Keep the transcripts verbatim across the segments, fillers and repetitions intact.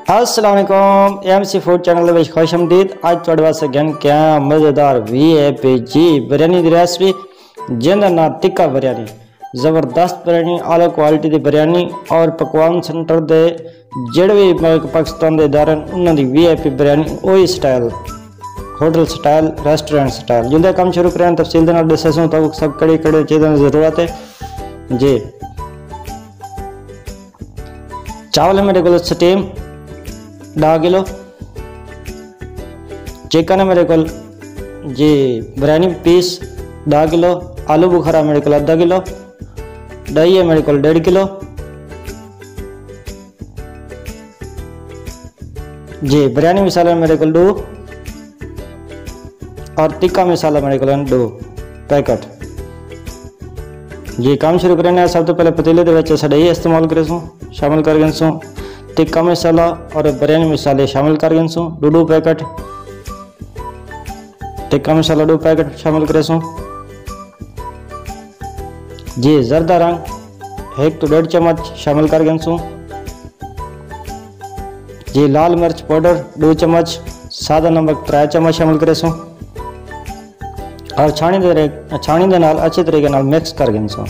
अस्सलाम वालेकुम M sea food channel में खुश आमदीद। आज थोड़े वास्ते गन क्या मज़ेदार वी ए पी जी बिरयानी की रेसिपी जिंदा ना टिक्का बिरयानी। ज़बरदस्त बिरयानी, आला क्वालिटी की बिरयानी और पकवान सेंटर दे जेड़े भी पाकिस्तान के इदारे उन्होंने वी आई पी बिरयानी वही style hotel style restaurant style. जिंदा काम शुरू करें तफसील दसूँ तो सब कड़ी कड़ी चीज़ों की ज़रूरत है जी। चावल है मेरे को स्टीम ढा किलो, चिकन है मेरे को जी बिरयानी पीस ढा किलो, आलू बुखारा मेरे को अद्धा किलो, दही है मेरे को डेढ़ किलो जी, बिरयानी मसाला मेरे को दो और टिक्का मसाला मेरे को दो पैकेट जी। काम शुरू करें सब तो पहले पतीले के दही इस्तेमाल करें शामिल कर गए टिक्का मसाला और बिरयानी मसाले शामिल कर गए दो दो पैकेट टिक्का मसाला दो पैकेट शामिल करें जी। जरदा रंग एक तो डेढ़ चम्मच शामिल कर गए जी। लाल मिर्च पाउडर दो चम्मच, सादा नमक त्रै चम्मच शामिल करें और छाणी दे छाणी दे नाल अच्छे तरीके नाल मिक्स कर गए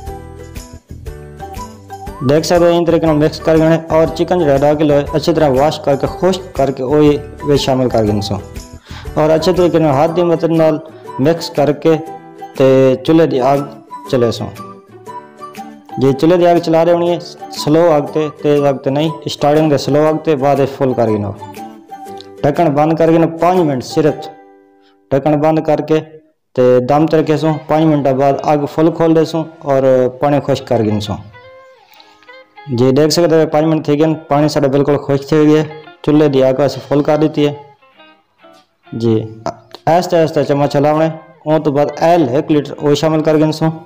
देख सकते हो इन तरीके मिक्स कर गए। और चिकन जो आधा किलो है अच्छी तरह वॉश करके खुश्क करके वही वे शामिल कर गए सो और अच्छे तरीके हाथ की मदद नाल मिक्स करके ते चूल्हे की आग चले सो जी। चूल्हे की आग चला रहे होनी है स्लो आग ते तेज आग ते नहीं, स्टार्टिंग के स्लो आग ते बाद फुल कर गिनो ढक्कन बंद करके ना पाँच मिनट सिर्फ ढक्कन बंद करके ते दम ते रखे सो। पाँच मिनट बाद आग फुल खोल दे सो और पानी खुश्क कर गिन सो जी। देख सकते हैं पाँच मिनट थी गए, पानी साढ़े बिल्कुल खुश्क हो गया। चूल्हे की आग अस फुल कर दी है जी। ऐसे ऐसे चम्मच हलावने उस तो बाद एल एक लीटर वो शामिल कर गए सो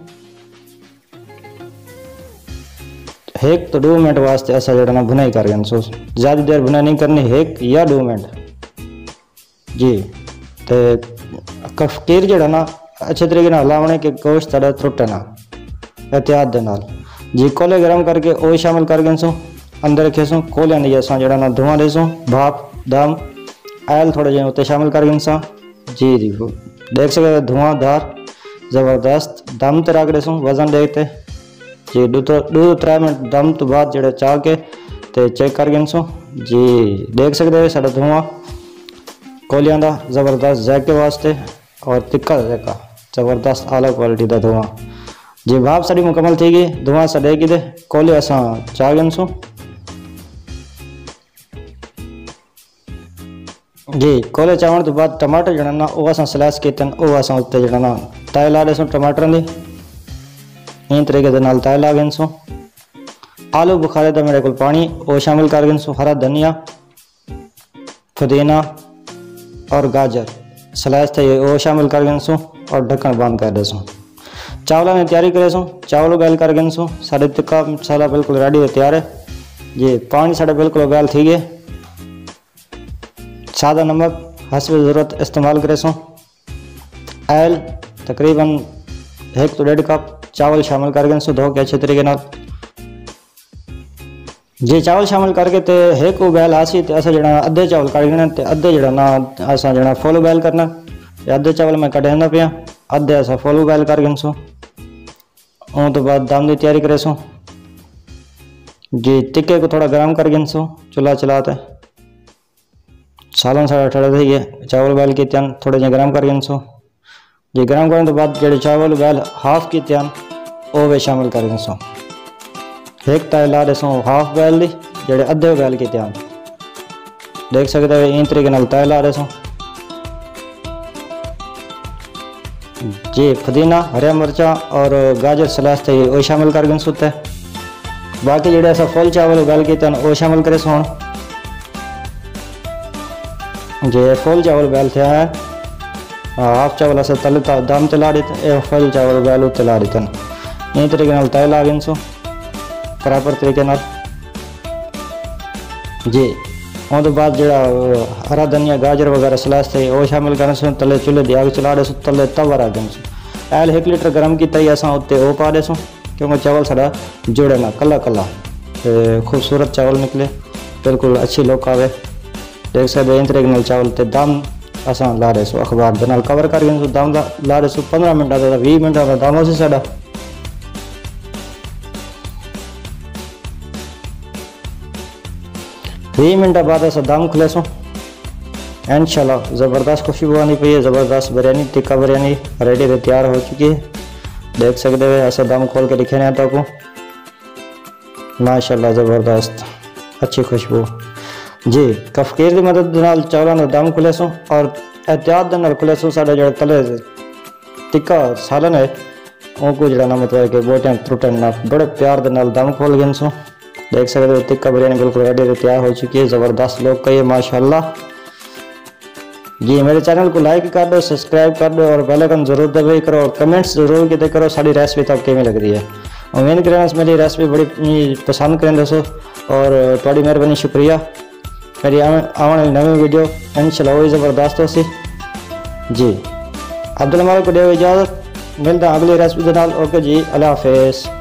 एक तो दो मिनट वास्ते ऐसा जरा भुनाई कर गए सो, ज़्यादा देर भुनाई नहीं करनी, एक या दो मिनट जी। तो फकीर जरा ना अच्छे तरीके हलावने के गोश्त सारा त्रुटे ना एहतियात दे नाल जी। कोले गर्म करके वो शामिल कर गए सो अंदर रखे सो कोलियां दी असा जरा ना धुआं दे सो भाप दम आयल थोड़े जे उत्ते शामिल कर गए सो जी जी। देख सकते धुआंधार ज़बरदस्त दम ते रख दे सो वजन देखते जी। दो तो दो त्रै मिनट दम तो बाद जड़े चाह के ते चेक कर गए सो जी। देख सकते हो साढ़ा धुआं कोलियां दा ज़बरदस्त जायके वास्ते और तिक्का जायका ज़बरदस्त आला क्वालिटी का धुआं जी। भाप साड़ी मुकम्मल थी गई, धुआं सड़े कि कोले असा चाह गए सो जी। कोले चावण तो बाद टमाटर जड़ा ना वो असा स्लाइस किए वो असा उत्ते जड़ा ना तय ला दे सो टमाटर की इन तरीके के नाल तय ला गए सो। आलू बुखारे का मेरे को पानी वो शामिल कर गए सो, हरा धनिया पुदीना और गाजर स्लाइस थे वो शामिल कर गए सो और ढक्कन बंद कर दे सो। चावलों ने तैयारी करे सो चावल उबाल कर गए सो साढ़े टिक्का मसाला बिल्कुल रेडी हो तैयार है जी। पानी साढ़े बिल्कुल उबाल थी गए, सादा नमक हसब ज़रूरत इस्तेमाल करे सो। आयल तकरीबन एक तो डेढ़ कप चावल शामिल कर गए सो धो के अच्छे तरीके नाल जी। चावल शामिल करके ते एक उबाल आसी ते असा जड़ा अद्धे चावल कट गए ते अद्धे जड़ा ना असा जड़ा फुल उबाल करना। अद्धे चावल मैं कढ़ना पिया अद्धे असा फुल उबाल कर गए सो उस तो बाद दम की तैयारी करे सो जी। टिक्के को थोड़ा गर्म कर गए सो चूल्हा चलाते सालन साढ़ा ठंडा थी गया। चावल उबाल के त्यान थोड़े जे गर्म कर गए सो जी। गर्म करने तो बाद जो चावल उबाल हाफ की त्यान वो वे शामिल कर गए सो एक ताय ला दे सो हाफ उबाल दी जेडे अद्धे उबाल के त्यान देख सकते हो इन तरीके नाल ताय ला दे सो जी। पुदीना हरिया मिर्चा और गाजर स्लाइस थे वो शामिल कर गए सुते। बाकी जेडे ऐसा फुल चावल उबाल के त्यान वो शामिल करे सो जी। फुल चावल उबाल थे है हाफ चावल ऐसा तले दम तला देते फुल चावल उबाल उ तला देते इन तरीके नाल तय ला गए सो बराबर तरीके नाल जी। उस तो बाद जो हरा धनिया गाजर वगैरह स्लाइस थे वो शामिल करने सो तले चूल्हे की आग चला दे सो तले तवा रख दें सो। एल एक लीटर गर्म किया असा उत्ते वो पा दे सो क्योंकि चावल साढ़ा जुड़े ना कला कला खूबसूरत चावल निकले बिल्कुल अच्छी लुक आवे। देख सकते हो इन तरीके नाल चावल ते दम असां ला रहे सो अखबार दे नाल कवर कर गए दम दा ला रहे सो पंद्रह मिनट का बीस मिनट का दम हो सी साडा। बीस मिनट बाद अस दम खुले सो इंशाल्लाह ज़बरदस्त खुशबू आनी पई है। ज़बरदस्त बिरयानी टिक्का बिरयानी रेडी ते तैयार हो चुकी है। देख सकते हो अस दम खोल के दिखे ना तो माशाल्लाह ज़बरदस्त अच्छी खुशबू जी। कफकीर की मदद नाल चावलों का दम खुले सो और एहतियात नाल खुले सो। साडा जो तले टिक्का सालन है उनको जो मतलब कि बोटियां त्रुटन ना बड़े प्यार के नाल दम खोल गए सो। देख सकते हो टिक्का बिरयानी बिल्कुल रेडी तैयार हो चुकी है। ज़बरदस्त लोग कही माशाल्लाह जी। मेरे चैनल को लाइक कर दो, सब्सक्राइब कर दो और बेल आइकन जरूर दबाई करो और कमेंट्स जरूर किते करो साड़ी रेसिपी तक किवें लग रही है। उम्मीद करें मेरी रेसिपी बड़ी पसंद करें दोस्तों और थोड़ी मेहरबानी शुक्रिया। मेरी आने वाली नवी वीडियो इंशाल्लाह वही ज़बरदस्त हो सी जी। अब्दुल मालिक को दे इजाज़त, मिलता अगली रेसिपी के नाल। ओके जी, अल्लाह हाफिज़।